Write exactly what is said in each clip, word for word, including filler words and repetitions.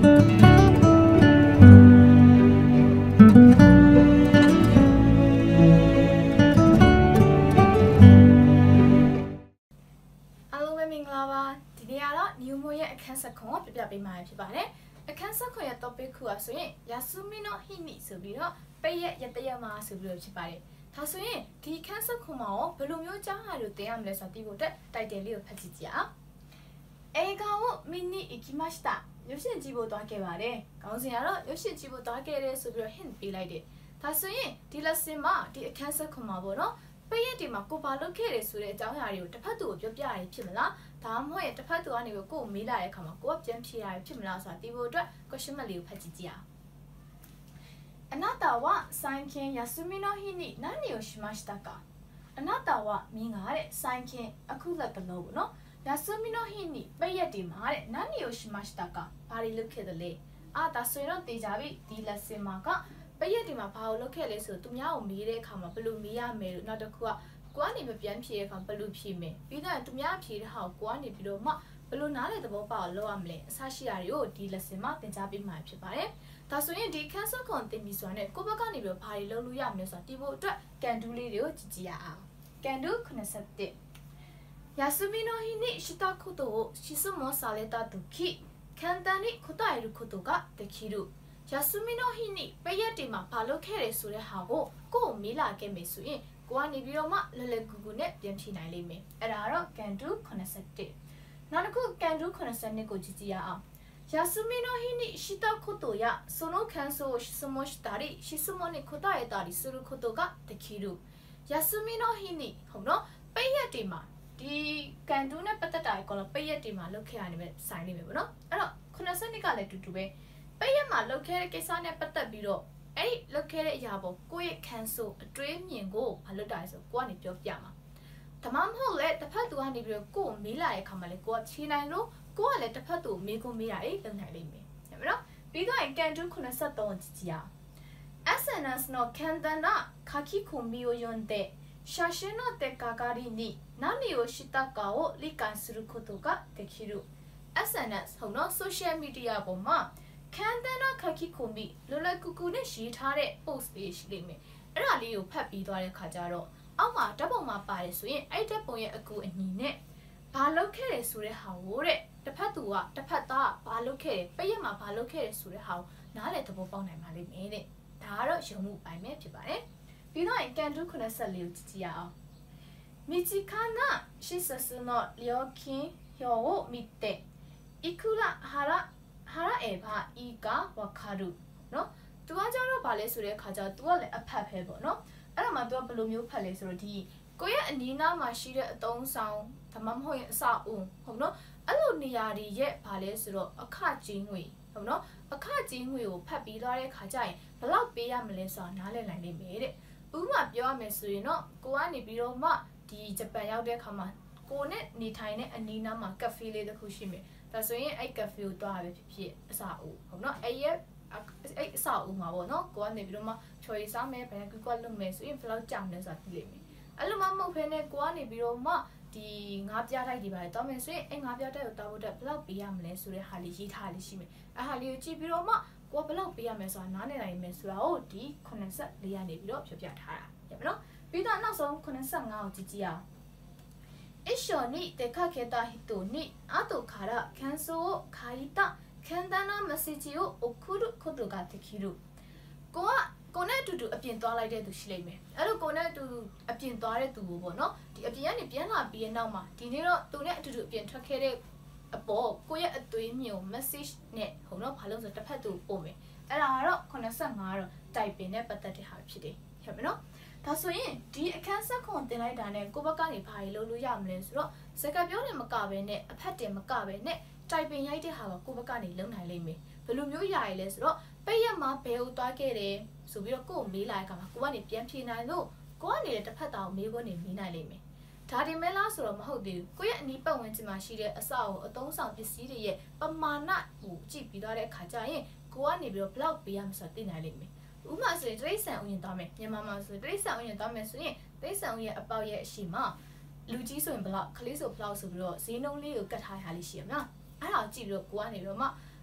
ပြပြပေးမှာဖြစ်ပါတယ်အခန်းဆက်ခွင့်ရ topic ခုอ่ะဆိုရင် Yasumi no Hini ဆိုပြီးတော့ပိတ်ရက်ရတရက်မှာဆိုပြီးတော့ဖြစ်ပါတယ်ဒါဆိုရင်ဒီအခန်းဆက်ခွန်မှာရောဘယ်လိုမျိုးကြားဟာလို့သင်ရမလဲဆိုတာသိဖို့အတွက် title လေးကိုဖတ်ကြည့်ကြအောင်映画を見に行きましたရုပ်ရှင်ကြည့်ဖို့သွားခဲ့ပါတယ်ခေါင်းစဉ်ကတော့ရုပ်ရှင်ကြည့်ဖို့သွားခဲ့တယ်ဆိုပြီးတော့ hint ပေးလိုက်တယ်ဒါဆိုရင်ဒီ lesson မှာဒီအခန်းဆက်ခွန်မှာပေါ့နော်ပိတ်ရက်တွေမှာကိုဘာလုပ်ခဲ့တယ်ဆိုတဲ့အကြောင်းအရာတွေကိုတစ်ဖက်သူကိုပြောပြရဖြစ်မလားဒါမှမဟုတ်တစ်ဖက်သူကနေကိုကိုမေးလာတဲ့အခါမှာကိုကပြန်ဖြေရဖြစ်မလားဆိုတာသိဖို့အတွက် question mark လေးကိုဖတ်ကြည့်ကြအောင်あなたは最近休みの日に何をしましたかあなたはみんなで最近အခုလက်တလုံးပေါ့နော်休みの日にပိတ်ရက်တွေမှာတဲ့何をしましたかဘာတွေလုပ်ခဲ့သလဲအာဒါဆိုရင်တော့သိကြပြီဒီ lesson မှာကပိတ်ရက်တွေမှာဘာလို့လုပ်ခဲ့လဲဆိုတော့သူများကိုမေးတဲ့အခါမှာဘယ်လိုမေးရမယ်လို့နောက်တစ်ခုကကိုကနေမပြန်ဖြေတဲ့အခါဘယ်လိုဖြေမယ်ပြီးတော့သူများဖြေတဲ့ဟာကိုကိုကနေပြီးတော့မှဘယ်လိုနားလေသဘောပေါက်အောင်လုပ်ရမလဲအစရှိတာတွေကိုဒီ lesson မှာသင်ကြားပေးမှာဖြစ်ပါတယ်ဒါဆိုရင်ဒီ cancel ခွန်သင်ပြီးဆိုတာနဲ့ကိုဘက်ကနေပြီးတော့ဘာတွေလုပ်လို့ရမလဲဆိုတာဒီဖို့အတွက် can do လေးတွေကိုကြည့်ကြည့်ရအောင် can do ခုနှစ်ဆယ့်တစ်休みの日にしたことを質問された時簡単に答えることができる休みの日にပိတ်ရက်တွေမှာဘာလုပ်ခဲ့လဲဆိုတဲ့ဟာကိုကိုယ်မေးလာခဲ့မယ်ဆိုရင်ကိုကနေပြီးတော့မှလဲလဲကူကူနဲ့ပြန်ဖြေနိုင်လိမ့်မယ်အဲ့ဒါကတော့ can do ခုနှစ်ဆယ့်တစ်နောက်တစ်ခု can do ခုနှစ်ဆယ့်နှစ်ကိုကြည့်ကြည့်ရအောင်休みの日にしたことやその感想を質問したり質問に答えたりすることができる休みの日にဟုတ်နော်ပိတ်ရက်တွေမှာဒီ can do နဲ့ပတ်သက်တာကိုလည်းပိတ်ရက်တွေမှာလုပ်ခဲ့ရတယ်ပဲဆိုင်နေမယ်ပေါ့နော်အဲ့တော့ခုနှစ်ဆယ့်နှစ်ကလည်းတူတူပဲပိတ်ရက်မှာလုပ်ခဲ့တဲ့ကိစ္စနဲ့ပတ်သက်ပြီးတော့အဲ့ဒီလုပ်ခဲ့တဲ့အရာပေါ့ကိုယ့်ရဲ့ cancel အတွေးမြင်ကိုဘာလုပ်တာလဲဆိုကိုကနေပြောပြမှာဒါမှမဟုတ်လေတစ်ဖက်သူကနေပြီးတော့ကိုကိုမေးလာတဲ့အခါမှာလေကိုကဖြေနိုင်လို့ကိုကလည်းတစ်ဖက်သူမေးခွန်းမေးတာအေးလုပ်နိုင်လိမ့်မယ်ဟုတ်ပြီနော်ပြီးတော့ can do ခုနှစ်ဆယ့်သုံးကြည့်ကြည့်အောင် エスエヌエス の簡単な書き込みを読んで写真の出かかりに何をしたかを理解することができる エスエヌエス ဟုတ်နော် social media ပေါ်မှာ簡単な書き込みလွယ်လွယ်ကူကူနဲ့ရေးထားတဲ့ post လေးရှိလိမ့်မယ်အဲ့ဒါလေးကိုဖတ်ပြီးသွားတဲ့ခါကျတော့အောက်မှာဓာတ်ပုံမှာပါတယ်ဆိုရင်အဲ့ဓာတ်ပုံရဲ့အကူအညီနဲ့ဘာလုပ်ခဲ့တယ်ဆိုတဲ့ဟာကိုတဲ့တစ်ဖက်သူကတစ်ဖက်သားဘာလုပ်ခဲ့တယ်ပိတ်ရက်မှာဘာလုပ်ခဲ့တယ်ဆိုတဲ့ဟာကိုနားလည်သဘောပေါက်နိုင်ပါလိမ့်မယ်တဲ့ဒါကတော့ရုံမှုပိုင်းပဲဖြစ်ပါတယ်ပြီးတော့ can do ခုနှစ်ဆယ့်လေးကိုကြည့်ကြည့်ရအောင်身近な施設の料金表を見ていくら払払えばいいかわかるနော်သူကကြတော့ဗာလဲဆိုတဲ့ခါကျသူကလည်းအဖက်ပဲပေါ့နော်အဲ့ဒါမှသူကဘယ်လိုမျိုးဖတ်လဲဆိုတော့ဒီကိုရဲ့အနီးနားမှာရှိတဲ့အတုံးဆောင်ဒါမှမဟုတ်ရင်အစအုံဟုတ်နော်အဲ့လိုနေရာတွေရဲ့ဗာလဲဆိုတော့အခကြီးငွေဟုတ်နော်အခကြီးငွေကိုဖတ်ပြီးသွားတဲ့ခါကျရင်ဘယ်လောက်ပေးရမလဲဆိုတာနားလည်နိုင်လိမ့်မယ်တဲ့ဥပမာပြောရမယ်ဆိုရင်တော့ကိုကနေပြီးတော့မှဒီဂျပန်ရောက်တဲ့ခါမှာကိုနဲ့နေထိုင်တဲ့အနီးနားမှာကဖေးလေးတစ်ခုရှိမယ်ဒါဆိုရင်အဲ့ကဖေးကိုတွားရပဲဖြစ်ဖြစ်အစာအုံဟုတ်နော်အဲ့ရဲ့အဲ့အစာအုံမှာပေါ့နော်ကိုကနေပြီးတော့မှချော်ရီစားမယ်ဘယ်ကွက်လုပ်မယ်ဆိုရင်ဘယ်လောက်ကြာမလဲဆိုတာသိလိမ့်မယ်အဲ့လိုမှမဟုတ်ဘဲနဲ့ကိုကနေပြီးတော့မှဒီငါးပြားတိုက်တွေပါတယ်တောင်းမယ်ဆိုရင်အဲ့ငါးပြားတိုက်ကိုတောင်းဖို့အတွက်ဘယ်လောက်ပေးရမလဲဆိုတဲ့ဟာလေးရေးထားလေးရှိမယ်အဲ့ဟာလေးကိုကြည့်ပြီးတော့မှကိုကဘယ်လောက်ပေးရမလဲဆိုတာနားလည်နိုင်မယ်ဆိုတာကိုဒီခုနှစ်ဆယ့်လေးကနေပြီးတော့ပြောပြထားတာရပါနော်ပြီးတော့နောက်ဆုံးခုနှစ်ဆယ့်ငါကိုကြည့်ကြည့်အောင်一緒に出かけた人に後から感想を書いた簡単なメッセージを送ることができるကိုကကိုနဲ့အတူတူအပြင်သွားလိုက်တဲ့သူရှိလိမ့်မယ်အဲ့လိုကိုနဲ့အတူအပြင်သွားတဲ့သူပေါ့နော်ဒီအပြင်ကနေပြန်လာပြီးတဲ့နောက်မှာဒီနေ့တော့သူနဲ့အတူတူအပြင်ထွက်ခဲ့တဲ့အပေါ်ကိုရဲ့အသွေးမြုံ message နဲ့ဟိုတော့ဘာလို့ဆိုတစ်ဖက်သူပို့မယ်အဲ့ဒါကတော့ခုနှစ်ဆယ့်ငါတော့ typing နဲ့ပတ်သက်တဲ့ဟာဖြစ်တယ်ဟုတ်ပြီနော်ဒါဆိုရင်ဒီအခန်းဆက်ခွန်တင်လိုက်တာနဲ့ကိုဘက်ကနေဘာတွေလုပ်လို့ရမလဲဆိုတော့စကားပြောနေမကပဲနဲ့အဖက်တင်မကပဲနဲ့ typing ရိုက်တဲ့ဟာကကိုဘက်ကနေလုံနိုင်လိမ့်မယ်ဘယ်လိုမျိုးရရလဲဆိုတော့ပိတ်ရက်မှာဘယ်ကိုသွားခဲ့တယ်ဆိုပြီးတော့ကိုကိုမေးလာတဲ့အခါမှာကိုကနေပြန်ဖြေနိုင်လို့ကိုကနေတစ်ဖက်သားကိုမေးခွန်းနေမေးနိုင်လိမ့်မယ်ဒါတင်မဲလားဆိုတော့မဟုတ်သေးဘူးကိုရဲ့အနီးပတ်ဝန်းကျင်မှာရှိတဲ့အဆောက်အအုံအသုံးဆောင်ပစ္စည်းတွေရဲ့ပမာဏကိုကြည့်ပြီးသွားတဲ့အခါကျရင်ကိုကနေပြီးတော့ဘလောက်ပေးရမလဲဆိုတာသိနိုင်လိမ့်မယ်ဥပမာဆိုရင်တိရစ္ဆာန်ဥယျာဉ်သွားမယ်မြန်မာမှာဆိုတိရစ္ဆာန်ဥယျာဉ်သွားမယ်ဆိုရင်တိရစ္ဆာန်ဥယျာဉ်အပေါက်ရဲ့အရှိမလူကြီးဆိုရင်ဘလောက်ကလေးဆိုဘလောက်ဆိုပြီးတော့ဈေးနှုန်းလေးကိုကတ်ထားရလေးရှိရမလားအဲ့ဒါကိုကြည့်ပြီးတော့ကိုကနေပြီးတော့မှ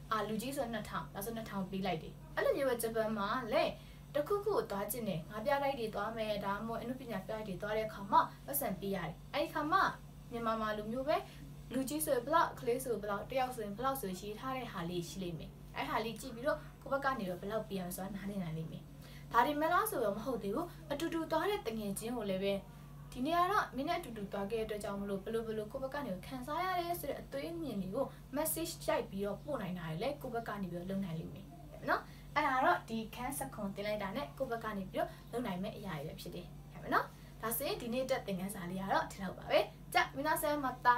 အာလူကြီးဆိုနှစ်ထောင်ဒါဆိုနှစ်ထောင်ပေးလိုက်တယ်အဲ့လိုမျိုးပဲဂျပန်မှာလေတခုခုကိုသွားခြင်းနဲ့ငါပြလိုက်တွေသွားမယ်ဒါမှမဟုတ်အနုပညာပြလိုက်တွေသွားတဲ့အခါမှာပတ်စံပေးရတယ်အဲ့ဒီခါမှာမြန်မာမှာလူမျိုးပဲလူကြီးဆိုရင်ဘလောက်ကလေးဆိုဘလောက်တယောက်ဆိုရင်ဘလောက်ဆိုရေးထားတဲ့ဟာလေးရှိလိမ့်မယ်အဲ့ဟာလေးကြည့်ပြီးတော့ကိုဘက်ကနေတော့ဘလောက်ပြရဆိုတာနားလည်နိုင်လိမ့်မယ်ဒါဒီမဲ့လားဆိုတော့မဟုတ်သေးဘူးအတူတူသွားတဲ့တငယ်ချင်းကိုလည်းပဲဒီနေ့ကတော့မင်းနဲ့အတူတူသွားခဲ့တဲ့အတွက်ကြောင့်မလို့ဘလို့ဘလို့ကိုဘက်ကနေခံစားရတယ်ဆိုတဲ့အသွေးမြင်တွေကို message ရိုက်ပြီးတော့ပို့နိုင်တာလေကိုဘက်ကနေပြီးတော့လုပ်နိုင်လိမ့်မယ်နော်အဲ့ဒါတော့ဒီခန်းဆက်ခွန်တင်လိုက်တာနဲ့ကိုဘက်ကနေပြီးတော့လုပ်နိုင်မယ့်အရာတွေပဲဖြစ်တယ်ဟုတ်မယ်နော်ဒါဆိုရင်ဒီနေ့တက်သင်ခန်းစာလေးကတော့ဒီလောက်ပါပဲじゃあ皆さんまた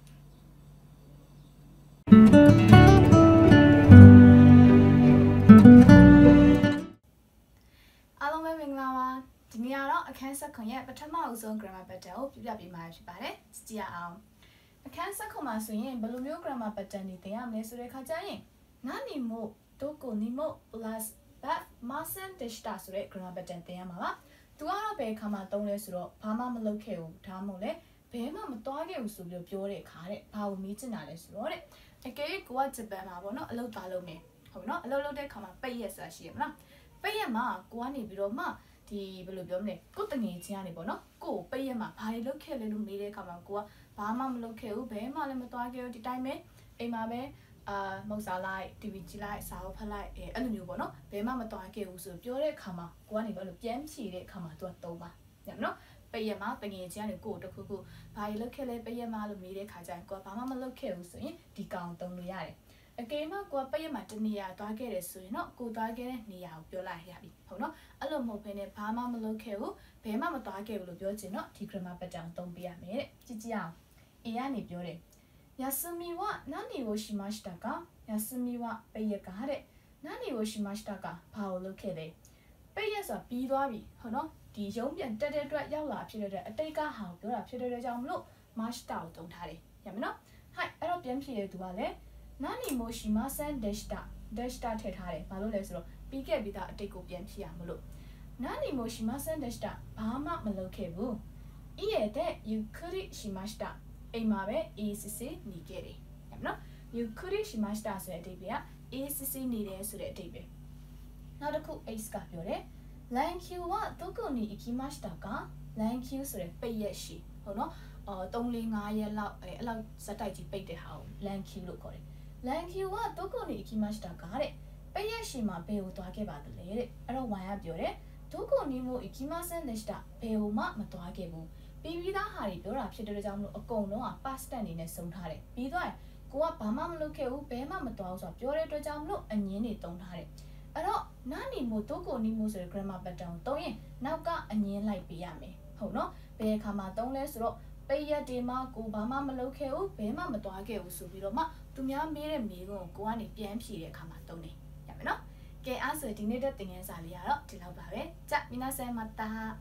အားလုံးပဲမင်္ဂလာပါဒီနေ့ကတော့အခန်းဆက်ခွန်ရဲ့ပထမအဆုံး grammar pattern ကိုပြပြပေးမှာဖြစ်ပါတယ်ကြည့်ရအောင်အခန်းဆက်ခွန်မှာဆိုရင်ဘယ်လိုမျိုး grammar pattern တွေသင်ရမလဲဆိုတဲ့အခါကျရင်နာနီမိုဒိုကိုနီမို plus but masen deshita ဆိုတဲ့ grammar pattern သင်ရမှာပါသူကတော့ဘယ်အခါမှာသုံးလဲဆိုတော့ဘာမှမလုပ်ခဲ့ဘူးဒါမှမဟုတ်လေဘယ်မှမသွားခဲ့ဘူးဆိုပြီးပြောတဲ့အခါတဲ့ဘာကိုမေးချင်တာလဲဆိုတော့တဲ့အကယ်၍ကိုကဂျပန်မှာပေါ့နော်အလုပ်သားလုပ်နေဟုတ်နော်အလုပ်လုပ်တဲ့အခါမှာပိတ်ရက်ဆိုတာရှိရမလားပိတ်ရက်မှာကိုကနေပြီးတော့မှဒီဘယ်လိုပြောမလဲကိုတငယ်ချင်းကနေပေါ့နော်ကိုပိတ်ရက်မှာဘာတွေလုပ်ခဲ့လဲလို့မေးတဲ့အခါမှာကိုကဘာမှမလုပ်ခဲ့ဘူးဘယ်မှလည်းမသွားခဲ့ဘူးဒီတိုင်းပဲအိမ်မှာပဲအာမုတ်စားလိုက် တီဗီ ကြည့်လိုက်စာအုပ်ဖတ်လိုက်အဲအဲ့လိုမျိုးပေါ့နော်ဘယ်မှမသွားခဲ့ဘူးဆိုပြောတဲ့အခါမှာကိုကနေဘာလို့ပြန်ဖြေတဲ့အခါမှာသူကသုံးပါညမနော်ပိတ်ရက်မှာတငယ်ချင်းကနေကိုတခုခုဘာတွေလုပ်ခဲ့လဲပိတ်ရက်မှာလို့မေးတဲ့အခါကျရင်ကိုကဘာမှမလုပ်ခဲ့ဘူးဆိုရင်ဒီကောင်သုံးလို့ရတယ်အကယ်မှကိုကပိတ်ရက်မှာတနေရာသွားခဲ့တယ်ဆိုရင်တော့ကိုသွားခဲ့တဲ့နေရာကိုပြောလိုက်ရပြီဟုတ်နော်အဲ့လိုမဟုတ်ဘဲနဲ့ဘာမှမလုပ်ခဲ့ဘူးဘယ်မှမသွားခဲ့ဘူးလို့ပြောချင်တော့ဒီ grammar pattern သုံးပေးရမယ်တဲ့ကြည့်ကြည့်အောင် A ကနေပြောတယ်休みは何をしましたか休みはပိတ်ရက်ကတဲ့何をしましたかဘာလို့လုပ်ခဲ့လဲပိတ်ရက်ဆိုတာပြီးသွားပြီဟုတ်နော်ဒီရုံးပြန်တက်တဲ့အတွက်ရောက်လာဖြစ်တဲ့အတိတ်ကဟာကိုပြောတာဖြစ်တဲ့အတွက်ကြောင့်မလို့ master ကိုသုံးထားတယ်ရမယ်နော်ဟိုက်အဲ့တော့ပြန်ဖြေတဲ့သူကလည်း何もしませんでした deshta ထည့်ထားတယ်ဘာလို့လဲဆိုတော့ပြီးခဲ့ပြီးသားအတိတ်ကိုပြန်ဖြေရမလို့何もしませんでしたဘာမှမလုပ်ခဲ့ဘူး家でゆっくりしましたအိမ်မှာပဲအေးစစ်စစ်နေခဲ့တယ်ရမယ်နော်ゆっくりしましたဆိုတဲ့အဓိပ္ပာယ်ကအေးစစ်စစ်နေတယ်ဆိုတဲ့အဓိပ္ပာယ်နောက်တစ်ခု H ကပြောတယ်連休はどこに行きましたか連休ဆိုတဲ့ပိတ်ရက်ရှိဟုတ်နော်အော်၃ ၄ ၅ရက်လောက်အဲအဲ့လောက်ဇက်တိုက်ကြီးပိတ်တဲ့ဟာကို連休လို့ခေါ်တယ်連休はどこに行きましたかတဲ့ပိတ်ရက်ရှိမှာဘယ်ကိုသွားခဲ့ပါသလဲတဲ့အဲ့တော့ Y ကပြောတယ်どこにも行きませんでしたဘယ်ကိုမှမသွားခဲ့ဘူးပြီးပြီးသားဟာတွေပြောတာဖြစ်တဲ့ကြောင့်မလို့အကုန်လုံးက past tense အနေနဲ့စုံထားတယ်ပြီးသွားရင်ကိုကဘာမှမလုပ်ခဲ့ဘူးဘယ်မှမသွားဘူးဆိုတော့ပြောတဲ့အတွက်ကြောင့်မလို့အငင်းတွေတုံးထားတယ်အဲ့တော့နာနီမိုဒိုကိုနီမိုဆိုတဲ့ grammar pattern ကိုသုံးရင်နောက်ကအငင်းလိုက်ပေးရမယ်ဟုတ်နော်ဘယ်အခါမှာသုံးလဲဆိုတော့ပိတ်ရက်တွေမှာကိုဘာမှမလုပ်ခဲ့ဘူးဘယ်မှမသွားခဲ့ဘူးဆိုပြီးတော့မှသူများမေးတဲ့မေးခွန်းကိုကိုကနေပြန်ဖြေတဲ့အခါမှာသုံးတယ်ရမယ်နော်ကဲအဲ့ဆိုဒီနေ့တဲ့သင်ခန်းစာလေးကတော့ဒီလောက်ပါပဲじゃ皆さんまた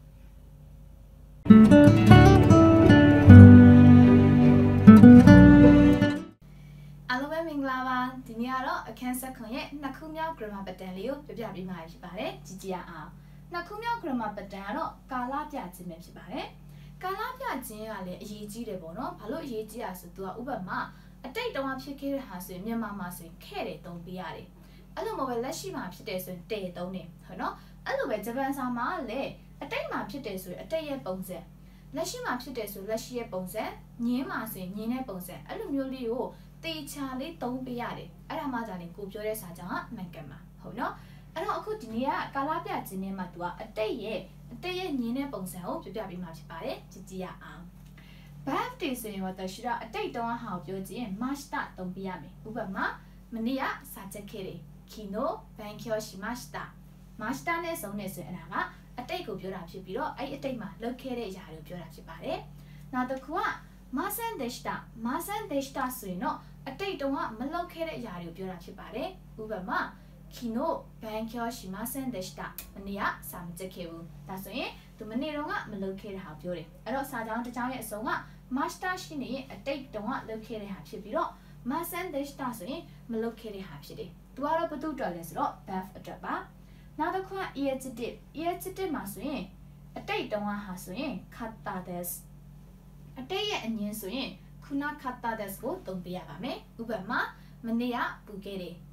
အားလုံးပဲမင်္ဂလာပါဒီနေ့ကတော့အခန်းဆက်ခွန်ရဲ့နှစ်ခုမြောက် grammar pattern လေးကိုပြပြပေးမှာဖြစ်ပါတယ်ကြည့်ကြရအောင်နှစ်ခုမြောက် grammar pattern ကတော့ကာလပြခြင်းပဲဖြစ်ပါတယ်ကာလပြခြင်းကလည်းအရေးကြီးတယ်ပေါ့နော်ဘာလို့အရေးကြီးရဆိုသူကဥပမာအတိတ်တုန်းကဖြစ်ခဲ့တဲ့ဟာဆိုရင်မြန်မာမှာဆိုရင်ခဲ့တယ်သုံးပေးရတယ်အဲ့လိုမဟုတ်ပဲလက်ရှိမှာဖြစ်တယ်ဆိုရင်တည်သုံးတယ်ဟုတ်နော်အဲ့လိုပဲဂျပန်စာမှာလည်းအတိတ်မှာဖြစ်တယ်ဆိုရင်အတိတ်ရဲ့ပုံစံလက်ရှိမှာဖြစ်တယ်ဆိုလက်ရှိရဲ့ပုံစံညင်းမှာဆိုရင်ညင်းတဲ့ပုံစံအဲ့လိုမျိုးလေးကိုတေချာလေးသုံးပေးရတယ်အဲ့ဒါမှကြာရင်ကိုပြောတဲ့စာကြောင့်ကမှန်ကန်မှာဟုတ်နော်အဲ့တော့အခုဒီနေ့ကကာလပြခြင်းနဲ့မှသူကအတိတ်ရဲ့အတိတ်ရဲ့ညင်းတဲ့ပုံစံကိုပြပြပေးမှာဖြစ်ပါတယ်ကြည့်ကြည့်ရအောင် birthday ဆိုရင်私はအတိတ်တုန်းကဟာကိုပြောကြည့်ရင် master သုံးပေးရမယ်ဥပမာမနေ့ကစာချက်ခဲ့တယ်昨日勉強しましたマスターနဲ့ဆုံးနေဆိုရင်အဲ့ဒါကအတိတ်ကိုပြောတာဖြစ်ပြီးတော့အဲ့အတိတ်မှာလုပ်ခဲ့တဲ့အရာတွေကိုပြောတာဖြစ်ပါတယ်နောက်တစ်ခုကマセンでしたマセンでしたဆိုရင်တော့အတိတ်တုန်းကမလုပ်ခဲ့တဲ့အရာတွေကိုပြောတာဖြစ်ပါတယ်ဥပမာ昨日勉強しませんでしたမနေ့ကစာမချက်ခဲ့ဘူးဒါဆိုရင်သူမနေ့တုန်းကမလုပ်ခဲ့တဲ့ဟာပြောတယ်အဲ့တော့စာကြောင်းတစ်ကြောင်းရဲ့အစုံက master ရှိနေရင်အတိတ်တုန်းကလုပ်ခဲ့တဲ့ဟာဖြစ်ပြီးတော့マセンでしたဆိုရင်မလုပ်ခဲ့တဲ့ဟာဖြစ်တယ်သူကတော့ဘယ်သူ့အတွက်လဲဆိုတော့ bath အတွက်ပါနောက်တစ်ခုက adjective adjective မှာဆိုရင်အတိတ်တုန်းကဟာဆိုရင် kata des အတိတ်ရဲ့အငင်းဆိုရင်ခုန kata des ကိုသုံးပေးရပါမယ်ဥပမာမနေ့ကပူခဲ့တယ်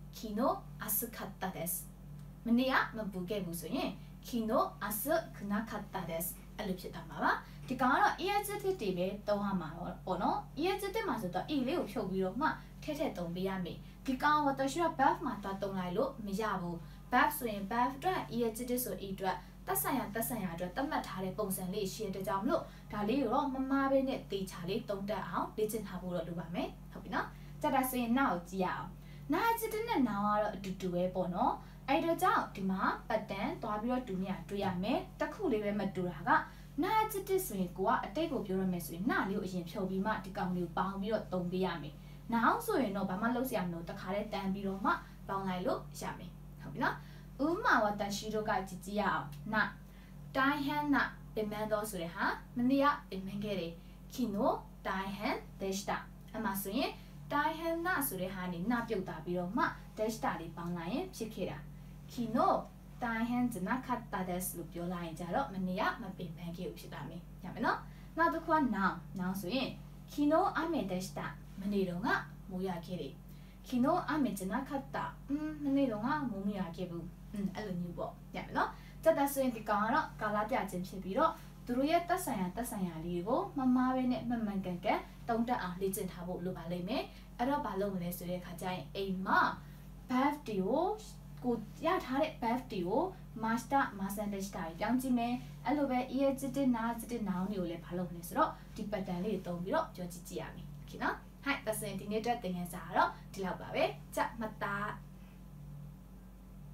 昨日暑かったですမနေ့ကမပူခဲ့ဘူးဆိုရင်昨日暑くなかったですအဲ့လိုဖြစ်တာမှာပါဒီကောင်ကတော့ adjective တွေပဲသုံးရမှာပေါ့နော် adjective မှာဆိုတော့ e လေးကိုဖြုတ်ပြီးတော့မှထည့်ထည့်သုံးပေးရမယ်ဒီကောင်ကတော့ရှိတော့ verb မှာတော့သုံးလိုက်လို့မရဘူး verb ဆိုရင် verb အတွက် adjective ဆို e အတွက်သက်ဆိုင်ရာသက်ဆိုင်ရာအတွက်သတ်မှတ်ထားတဲ့ပုံစံလေးရှိတဲ့ကြောင့်မလို့ဒါလေးကိုတော့မမားပဲနဲ့တေချာလေးသုံးတတ်အောင်လေ့ကျင့်ထားဖို့တော့လိုပါမယ်ဟုတ်ပြီနော်ကြက်တာဆိုရင်နောက်ကြည့်ရအောင်နာ adjective နဲ့ noun ကတော့အတူတူပဲပေါ့နော်အဲ့ဒါကြောင့်ဒီမှာပတ်တန်သွားပြီးတော့တူနေရတွေ့ရမယ်တစ်ခုလေးပဲမတူတာကနာ adjective ဆိုရင်ကိုကအတိတ်ကိုပြောရမယ်ဆိုရင်နာလေးကိုအရင်ဖြုတ်ပြီးမှဒီကောင်လေးကိုပေါင်းပြီးတော့သုံးပေးရမယ် noun ဆိုရင်တော့ဘာမှလုပ်စရာမလိုတခါတည်းတန်းပြီးတော့မှပေါင်းလိုက်လို့ရမယ်ဟုတ်ပြီနော်ဥပမာဝတ္တရှိတို့ကကြည့်ကြည့်ရအောင်နာတိုင်းဟန်နာပင်မတော့ဆိုတဲ့ဟာမနေ့ကပင်မခဲ့တယ်ခိနိုတိုင်းဟန်ဒက်စတာအမှဆိုရင်တိုင်းဟန်နာဆိုတဲ့ဟာနေနာပြုတ်တာပြီးတော့မှဒက်စတာလေးပေါင်းလိုက်ရင်ဖြစ်ခဲ့တာခိနိုတိုင်းဟန်ဂျနာခတ်တာဒက်စ်လို့ပြောလိုက်ရင်ကြတော့မနေ့ကမပင်ပန်းခဲ့ဘူးဖြစ်တာမယ်ရမယ်နော်နောက်တစ်ခုက noun noun ဆိုရင်ခိနိုအမေဒက်စတာမနေ့တော့ကမိုးရခဲ့တယ်ခိနိုအမေဂျနာခတ်တာอืมမနေ့တော့ကမိုးမရခဲ့ဘူးอืมအဲ့လိုမျိုးပေါ့ရမယ်နော်ကြက်တာဆိုရင်ဒီကောင်ကတော့ကာလာပြခြင်းဖြစ်ပြီးတော့သူတို့ရဲ့တက်ဆိုင်ရာတက်ဆိုင်ရာလေးကိုမမားပဲနဲ့မှန်မှန်ကန်ကန်တုံးတက်အောင်လေ့ကျင့်ထားဖို့လိုပါလိမ့်မယ်အဲ့တော့ဘာလုပ်မလဲဆိုတဲ့အခါကျရင်အိမ်မှာ verb တွေကိုကိုရထားတဲ့ verb တွေကို master master တက်တာပြောင်းကြည့်မယ်အဲ့လိုပဲ adjective noun noun တွေကိုလည်းဘာလုပ်မလဲဆိုတော့ဒီ pattern လေးတွေသုံးပြီးတော့ပြောကြည့်ကြည့်ရမယ်โอเคနော်ဟိုက်ဒါဆိုရင်ဒီနေ့အတွက်သင်ခန်းစာကတော့ဒီလောက်ပါပဲကြက်မသား